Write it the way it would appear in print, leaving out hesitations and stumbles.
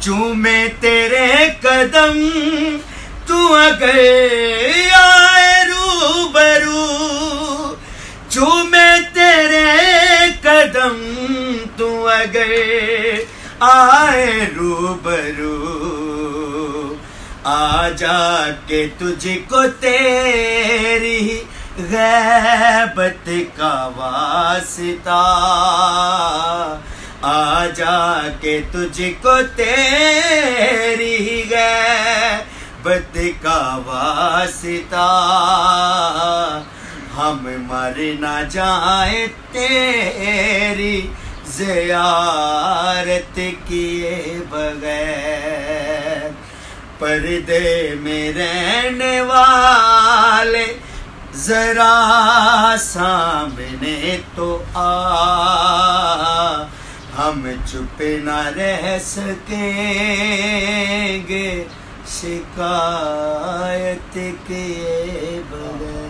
चूमे तेरे कदम तू अगर आए रूबरू, चूमे तेरे कदम तू अगर आए रूबरू, आ जाके तुझको तेरी गैबत का वास्ता, आ जाके तुझको तेरी गैबत का वास्ता, हम मर ना जाए तेरी ज़ियारत किए बगैर। पर्दे में रहने वाले जरा सामने तो आ, हम चुप न रह सकेंगे शिकायत किए बगैर।